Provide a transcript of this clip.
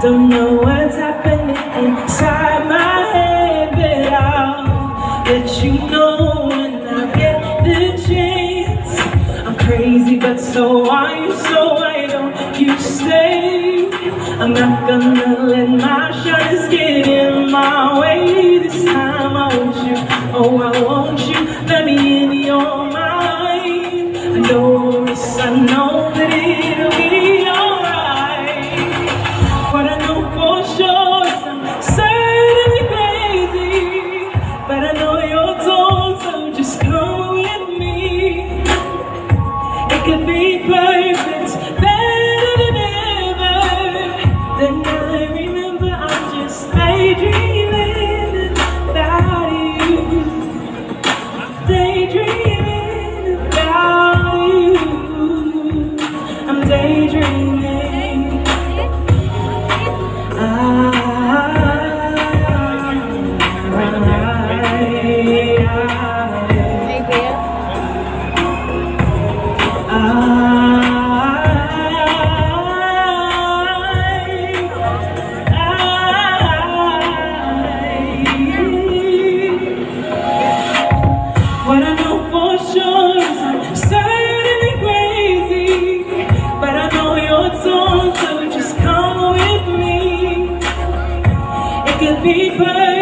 Don't know what's happening inside my head, but I'll let you know when I get the chance. I'm crazy, but so are you, so why don't you stay? I'm not gonna let my shyness get in my way. This time I want you, oh I want you, let me in your mind. I know this, I know that it'll be alright. What I know for sure is I'm certainly crazy, but I know you're torn, so just come with me. It could be perfect, better than ever. Then I remember I'm just daydreaming about you. Daydreaming about you. I'm daydreaming. What I know for sure is I'm certainly crazy, but I know you're torn, so just come with me. It could be perfect.